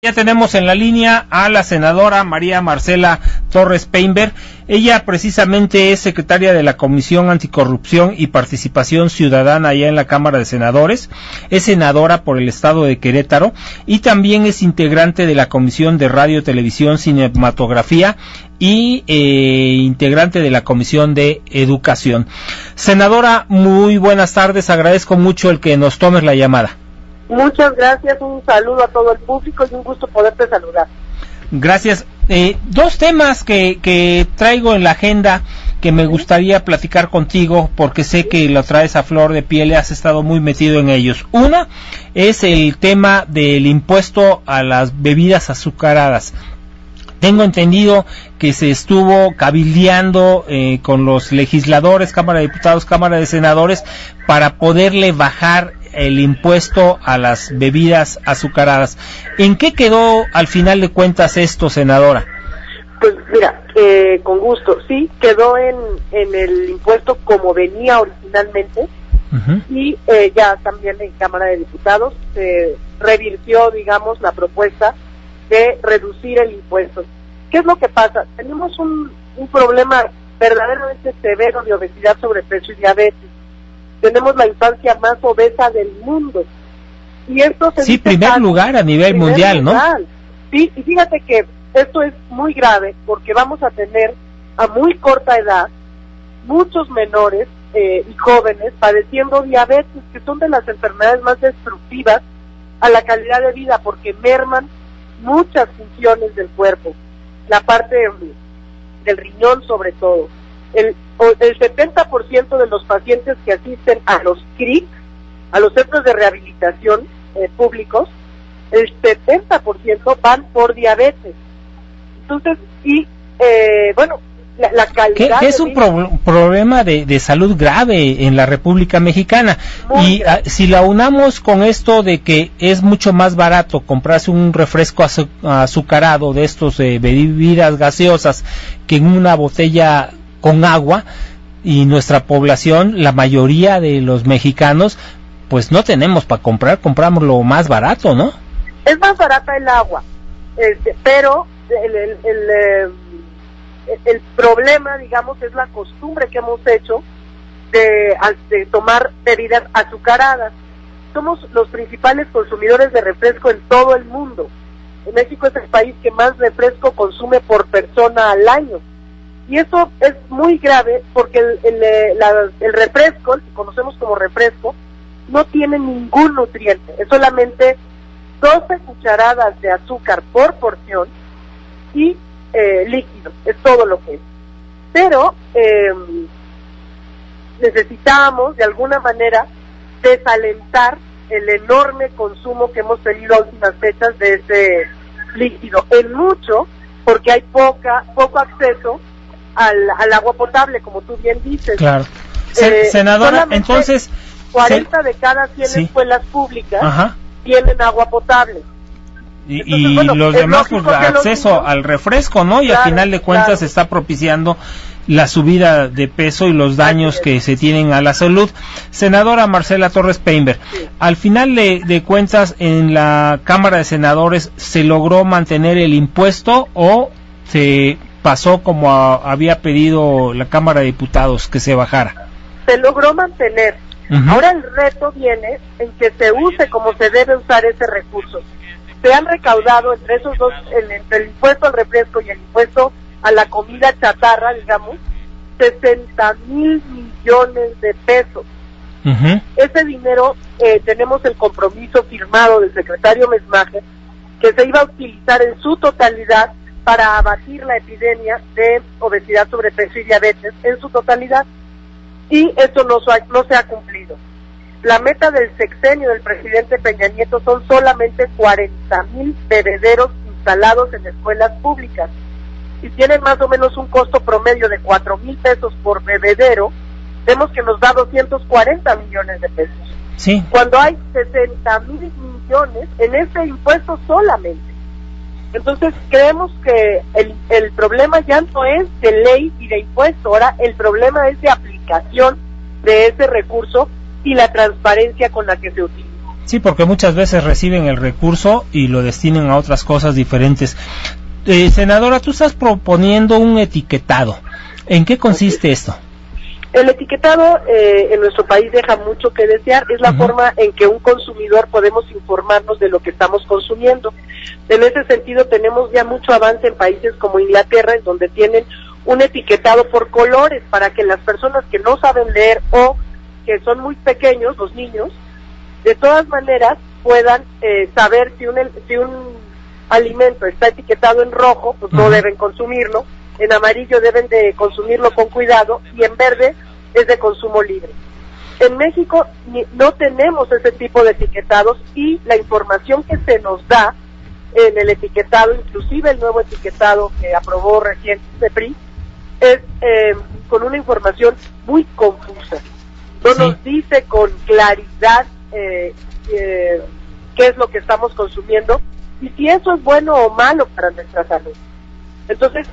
Ya tenemos en la línea a la senadora María Marcela Torres Peinberg. Ella precisamente es secretaria de la Comisión Anticorrupción y Participación Ciudadana allá en la Cámara de Senadores. Es senadora por el estado de Querétaro y también es integrante de la Comisión de Radio, Televisión, Cinematografía y integrante de la Comisión de Educación. Senadora, muy buenas tardes. Agradezco mucho el que nos tomes la llamada. Muchas gracias, un saludo a todo el público y un gusto poderte saludar. Gracias. Dos temas que traigo en la agenda que me gustaría platicar contigo, porque sé que lo traes a flor de piel y has estado muy metido en ellos. Una es el tema del impuesto a las bebidas azucaradas. Tengo entendido que se estuvo cabildeando con los legisladores, Cámara de Diputados, Cámara de Senadores, para poderle bajar el impuesto a las bebidas azucaradas. ¿En qué quedó al final de cuentas esto, senadora? Pues mira, con gusto, sí, quedó en el impuesto como venía originalmente, y ya también en Cámara de Diputados se revirtió, digamos, la propuesta de reducir el impuesto. ¿Qué es lo que pasa? Tenemos un problema verdaderamente severo de obesidad, sobrepeso y diabetes. Tenemos la infancia más obesa del mundo. Y esto se sí, primer lugar a nivel mundial, ¿no? Sí, y fíjate que esto es muy grave porque vamos a tener a muy corta edad muchos menores y jóvenes padeciendo diabetes, que son de las enfermedades más destructivas a la calidad de vida porque merman muchas funciones del cuerpo, la parte del riñón sobre todo. El 70% de los pacientes que asisten a los CRIC, a los centros de rehabilitación públicos, el 70% van por diabetes. Entonces, y bueno, la calidad... Que es un problema de salud grave en la República Mexicana. Y si la unamos con esto de que es mucho más barato comprarse un refresco azucarado de estos bebidas gaseosas que en una botella con agua, y nuestra población, la mayoría de los mexicanos, pues no tenemos para comprar, compramos lo más barato, ¿no? Es más barata el agua, pero el problema, digamos, es la costumbre que hemos hecho de tomar bebidas azucaradas. Somos los principales consumidores de refresco en todo el mundo. México es el país que más refresco consume por persona al año. Y eso es muy grave porque el refresco, el que conocemos como refresco, no tiene ningún nutriente. Es solamente 12 cucharadas de azúcar por porción y líquido. Es todo lo que es. Pero necesitamos, de alguna manera, desalentar el enorme consumo que hemos tenido a últimas fechas de ese líquido. En mucho, porque hay poco acceso al agua potable, como tú bien dices. Claro. Senadora, entonces 40 de cada 100 escuelas públicas tienen agua potable. Y bueno, los demás, pues, acceso al refresco, ¿no? Y claro, al final de cuentas se está propiciando la subida de peso y los daños que se tienen a la salud. Senadora Marcela Torres Peinberg, al final de cuentas en la Cámara de Senadores, ¿se logró mantener el impuesto o se pasó como había pedido la Cámara de Diputados, que se bajara? Se logró mantener. Ahora el reto viene en que se use como se debe usar ese recurso. Se han recaudado entre esos dos, entre el impuesto al refresco y el impuesto a la comida chatarra, digamos, 60,000 millones de pesos. Ese dinero, tenemos el compromiso firmado del secretario Mesmajer, que se iba a utilizar en su totalidad para abatir la epidemia de obesidad, sobrepeso y diabetes en su totalidad, y esto no se ha cumplido. La meta del sexenio del presidente Peña Nieto son solamente 40,000 bebederos instalados en escuelas públicas, y tienen más o menos un costo promedio de 4,000 pesos por bebedero. Vemos que nos da 240 millones de pesos. Sí. Cuando hay 60,000 millones en este impuesto solamente. Entonces creemos que el problema ya no es de ley y de impuesto, ahora el problema es de aplicación de ese recurso y la transparencia con la que se utiliza. Sí, porque muchas veces reciben el recurso y lo destinan a otras cosas diferentes. Senadora, tú estás proponiendo un etiquetado. ¿En qué consiste esto? El etiquetado en nuestro país deja mucho que desear. Es la forma en que un consumidor podemos informarnos de lo que estamos consumiendo. En ese sentido tenemos ya mucho avance en países como Inglaterra, en donde tienen un etiquetado por colores para que las personas que no saben leer o que son muy pequeños, los niños, de todas maneras puedan saber si un alimento está etiquetado en rojo, pues no deben consumirlo, en amarillo deben de consumirlo con cuidado y en verde es de consumo libre. En México no tenemos ese tipo de etiquetados y la información que se nos da en el etiquetado, inclusive el nuevo etiquetado que aprobó recién CEPRI, es con una información muy confusa. No nos dice con claridad qué es lo que estamos consumiendo y si eso es bueno o malo para nuestra salud. Entonces,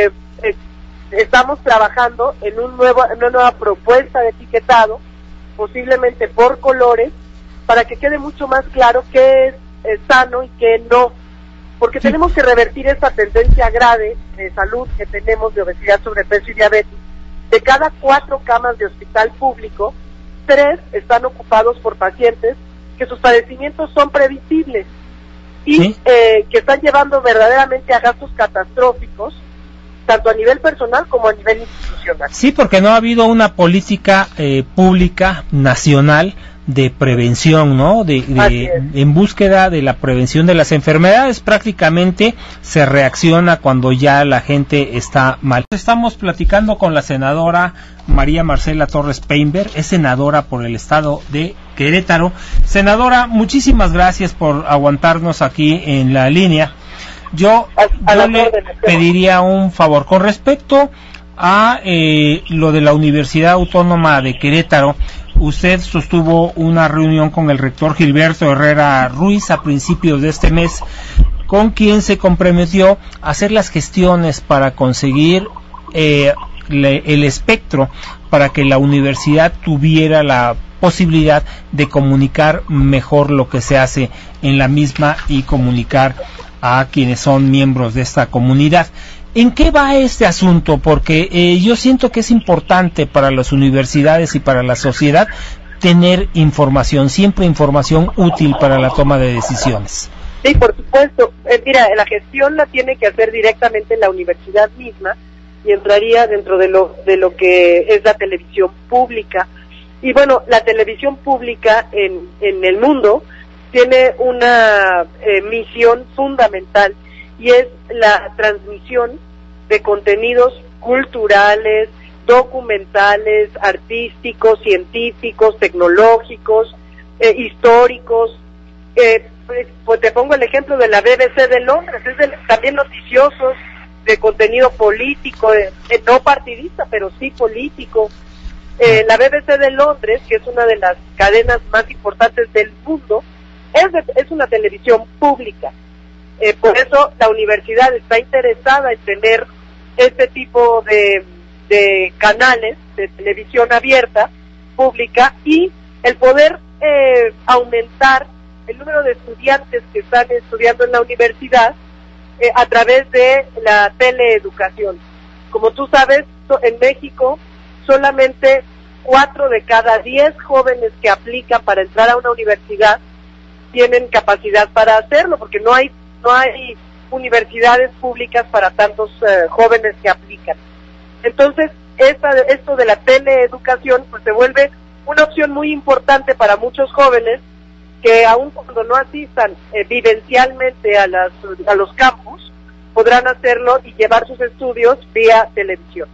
estamos trabajando en una nueva propuesta de etiquetado, posiblemente por colores, para que quede mucho más claro qué es sano y qué no. Porque tenemos que revertir esta tendencia grave de salud que tenemos de obesidad, sobrepeso y diabetes. De cada 4 camas de hospital público, 3 están ocupados por pacientes que sus padecimientos son previsibles y que están llevando verdaderamente a gastos catastróficos, tanto a nivel personal como a nivel institucional. Sí, porque no ha habido una política pública nacional de prevención, ¿no? En búsqueda de la prevención de las enfermedades. Prácticamente se reacciona cuando ya la gente está mal. Estamos platicando con la senadora María Marcela Torres Peinberg, es senadora por el estado de Querétaro. Senadora, muchísimas gracias por aguantarnos aquí en la línea. Yo le pediría un favor con respecto a lo de la Universidad Autónoma de Querétaro. Usted sostuvo una reunión con el rector Gilberto Herrera Ruiz a principios de este mes, con quien se comprometió a hacer las gestiones para conseguir el espectro para que la universidad tuviera la posibilidad de comunicar mejor lo que se hace en la misma y comunicar a quienes son miembros de esta comunidad. ¿En qué va este asunto? Porque yo siento que es importante para las universidades y para la sociedad tener información, siempre información útil para la toma de decisiones. Sí, por supuesto. Mira, la gestión la tiene que hacer directamente la universidad misma y entraría dentro de lo que es la televisión pública. Y bueno, la televisión pública en el mundo tiene una misión fundamental y es la transmisión de contenidos culturales, documentales, artísticos, científicos, tecnológicos, históricos. Pues te pongo el ejemplo de la BBC de Londres, también noticiosos, de contenido político, no partidista, pero sí político. La BBC de Londres, que es una de las cadenas más importantes del mundo, es una televisión pública. Por eso la universidad está interesada en tener este tipo de canales de televisión abierta, pública, y el poder aumentar el número de estudiantes que están estudiando en la universidad a través de la teleeducación. Como tú sabes, en México solamente 4 de cada 10 jóvenes que aplican para entrar a una universidad tienen capacidad para hacerlo, porque no hay universidades públicas para tantos jóvenes que aplican. Entonces, esto de la teleeducación pues se vuelve una opción muy importante para muchos jóvenes que aun cuando no asistan vivencialmente a los campus, podrán hacerlo y llevar sus estudios vía televisión.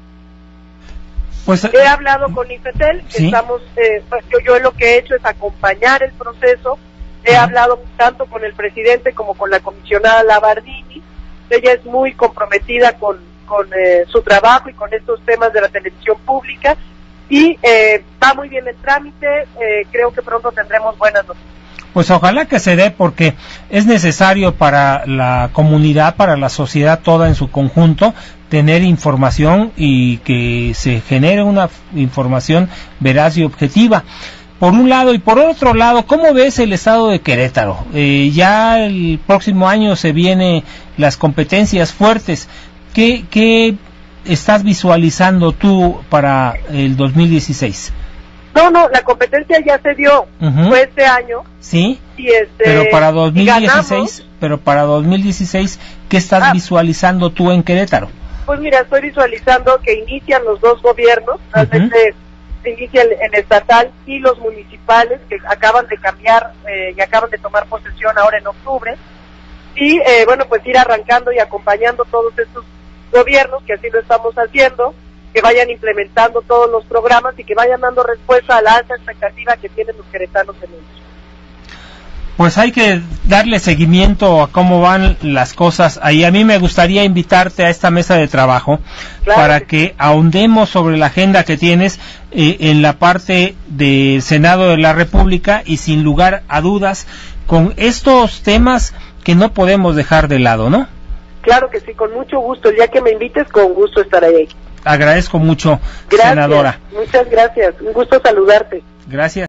Pues, he hablado con IFETEL, ¿sí? Yo lo que he hecho es acompañar el proceso. He hablado tanto con el presidente como con la comisionada Labardini. Ella es muy comprometida con su trabajo y con estos temas de la televisión pública y va muy bien el trámite. Creo que pronto tendremos buenas noticias. Pues ojalá que se dé, porque es necesario para la comunidad, para la sociedad toda en su conjunto, tener información y que se genere una información veraz y objetiva. por un lado, y por otro lado, ¿cómo ves el estado de Querétaro? Ya el próximo año se vienen las competencias fuertes. ¿Qué estás visualizando tú para el 2016? No, la competencia ya se dio, fue este año. Sí, y pero para 2016, ¿qué estás visualizando tú en Querétaro? Pues mira, estoy visualizando que inician los dos gobiernos, realmente se inicia el estatal y los municipales, que acaban de cambiar y acaban de tomar posesión ahora en octubre, y bueno, pues ir arrancando y acompañando todos estos gobiernos, que así lo estamos haciendo, que vayan implementando todos los programas y que vayan dando respuesta a la alta expectativa que tienen los queretanos en ellos. Pues hay que darle seguimiento a cómo van las cosas. Ahí a mí me gustaría invitarte a esta mesa de trabajo, claro, para que ahondemos sobre la agenda que tienes en la parte del Senado de la República, y sin lugar a dudas con estos temas que no podemos dejar de lado, ¿no? Claro que sí, con mucho gusto. El día que me invites, con gusto estaré ahí. Agradezco mucho, senadora. Muchas gracias. Un gusto saludarte. Gracias.